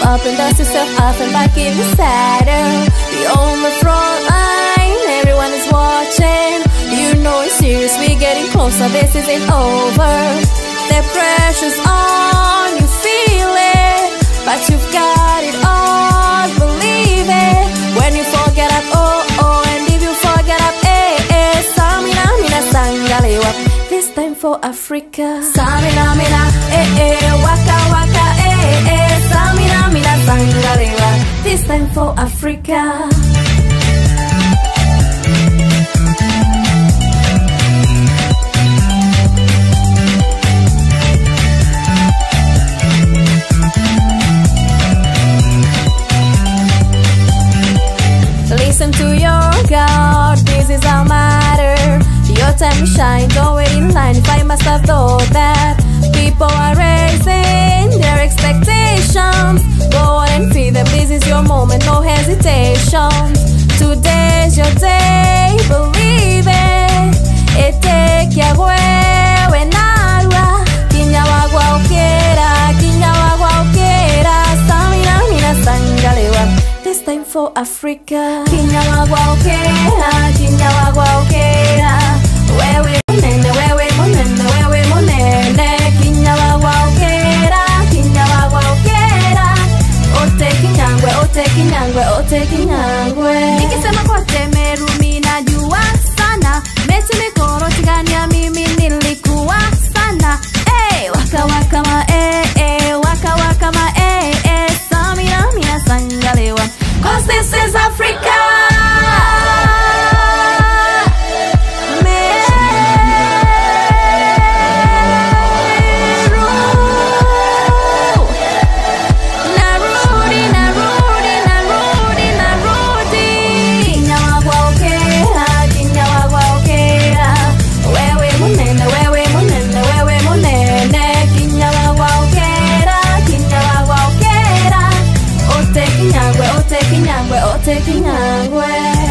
up and dust yourself off and back in the saddle. You're on the front line, everyone is watching. You know it's serious, we're getting closer, this isn't over. The pressure's on, you feel it, but you've got it all, believe it. When you forget up, oh, oh, and if you forget up, eh, eh, Samina, mina, sangalewa. This time for Africa. Samina, mina, eh, eh, waka, waka, eh, eh, Samina, mina, sangalewa. This time for Africa. Listen to your God, this is our matter. Your time to shine, don't wait in line. If I must have thought that people are raising their expectations, go on and feed them, this is your moment, no hesitation. Today's your day, believe it. Take ya wewe narwa, kinya wagwa ukera, kinya wagwa ukera, samina mina sangalewa. This time for Africa. Kinya wagwa ukera, kinya wagwa ukera. Wewe monene, wewe monene, wewe monene. Kinya wagwa ukera, kinya wagwa ukera. Ote kinyangwe, ote kinyangwe, ote kinyangwe. Nikisema kote merumi najua sana. Meti mikono tigania mimi nilikuwa sana. Eh, waka waka ma waka waka ma Samina mina sangalewa. 'Cause this is Africa. Taking